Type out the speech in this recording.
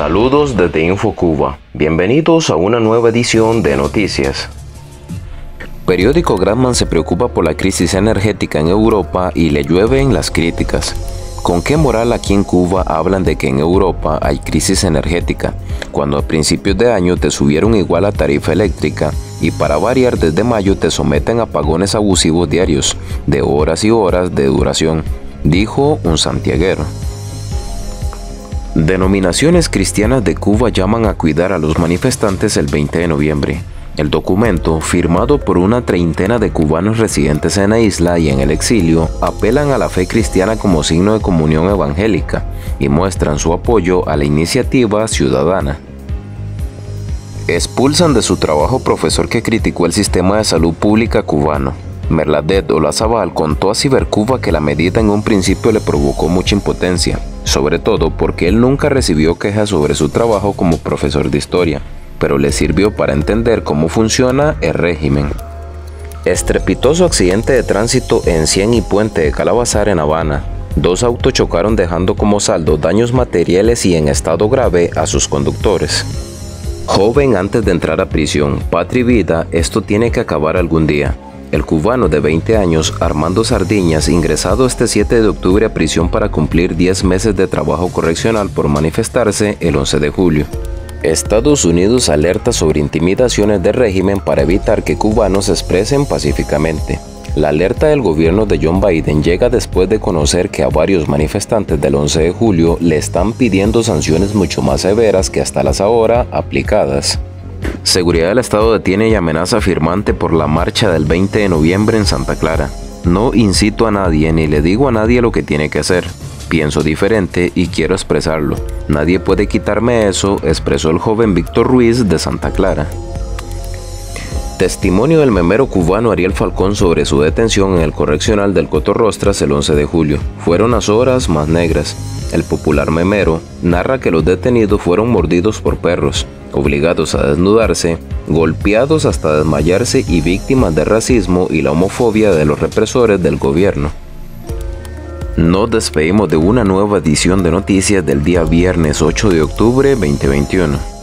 Saludos desde InfoCuba. Bienvenidos a una nueva edición de Noticias. Periódico Gramman se preocupa por la crisis energética en Europa y le llueven las críticas. ¿Con qué moral aquí en Cuba hablan de que en Europa hay crisis energética, cuando a principios de año te subieron igual la tarifa eléctrica y para variar desde mayo te someten a apagones abusivos diarios, de horas y horas de duración? Dijo un santiaguero. Denominaciones cristianas de Cuba llaman a cuidar a los manifestantes el 20 de noviembre. El documento, firmado por una treintena de cubanos residentes en la isla y en el exilio, apelan a la fe cristiana como signo de comunión evangélica y muestran su apoyo a la iniciativa ciudadana. Expulsan de su trabajo profesor que criticó el sistema de salud pública cubano. Merladet Olazabal contó a Cibercuba que la medida en un principio le provocó mucha impotencia, sobre todo porque él nunca recibió quejas sobre su trabajo como profesor de historia, pero le sirvió para entender cómo funciona el régimen. Estrepitoso accidente de tránsito en Cien y Puente de Calabazar en Habana. Dos autos chocaron dejando como saldo daños materiales y en estado grave a sus conductores. Joven antes de entrar a prisión, patria y vida, esto tiene que acabar algún día. El cubano de 20 años, Armando Sardiñas, ingresado este 7 de octubre a prisión para cumplir 10 meses de trabajo correccional por manifestarse el 11 de julio. Estados Unidos alerta sobre intimidaciones del régimen para evitar que cubanos se expresen pacíficamente. La alerta del gobierno de John Biden llega después de conocer que a varios manifestantes del 11 de julio le están pidiendo sanciones mucho más severas que hasta las ahora aplicadas. Seguridad del Estado detiene y amenaza a firmante por la marcha del 20 de noviembre en Santa Clara. No incito a nadie ni le digo a nadie lo que tiene que hacer. Pienso diferente y quiero expresarlo. Nadie puede quitarme eso, expresó el joven Víctor Ruiz de Santa Clara. Testimonio del memero cubano Ariel Falcón sobre su detención en el correccional del Cotorrostras el 11 de julio. Fueron las horas más negras. El popular memero narra que los detenidos fueron mordidos por perros, obligados a desnudarse, golpeados hasta desmayarse y víctimas de racismo y la homofobia de los represores del gobierno. Nos despedimos de una nueva edición de noticias del día viernes 8 de octubre 2021.